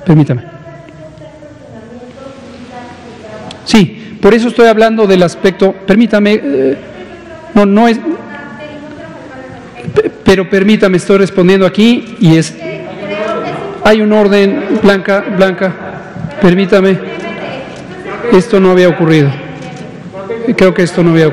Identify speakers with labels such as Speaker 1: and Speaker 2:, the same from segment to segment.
Speaker 1: Permítame. Sí, por eso estoy hablando del aspecto, permítame, no es, pero permítame, estoy respondiendo aquí y es, hay un orden, Blanca, permítame, esto no había ocurrido, creo que esto no había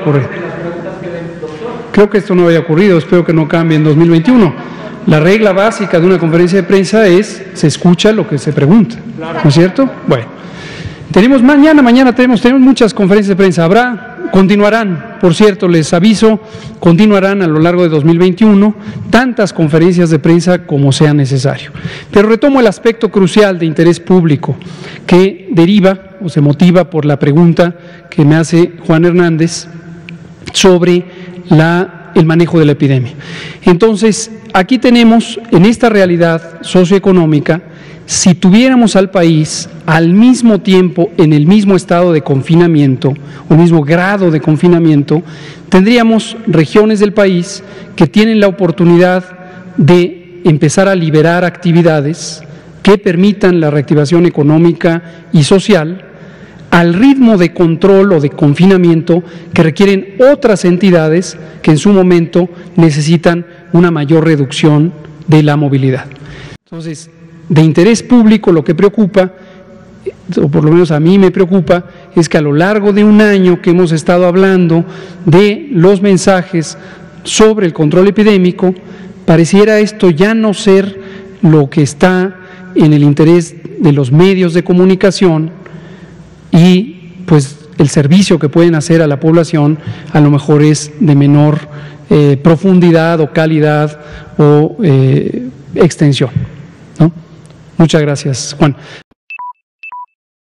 Speaker 1: ocurrido, espero que no cambie en 2021. La regla básica de una conferencia de prensa es, se escucha lo que se pregunta, ¿no es cierto? Bueno, tenemos mañana tenemos muchas conferencias de prensa, continuarán, por cierto, les aviso, continuarán a lo largo de 2021 tantas conferencias de prensa como sea necesario. Pero retomo el aspecto crucial de interés público que deriva o se motiva por la pregunta que me hace Juan Hernández sobre el manejo de la epidemia. Entonces, aquí tenemos, en esta realidad socioeconómica, si tuviéramos al país al mismo tiempo en el mismo estado de confinamiento, o mismo grado de confinamiento, tendríamos regiones del país que tienen la oportunidad de empezar a liberar actividades que permitan la reactivación económica y social al ritmo de control o de confinamiento que requieren otras entidades que en su momento necesitan una mayor reducción de la movilidad. Entonces, de interés público lo que preocupa, o por lo menos a mí me preocupa, es que a lo largo de un año que hemos estado hablando de los mensajes sobre el control epidémico, pareciera esto ya no ser lo que está en el interés de los medios de comunicación y pues el servicio que pueden hacer a la población a lo mejor es de menor profundidad o calidad o extensión, ¿no? Muchas gracias, Juan.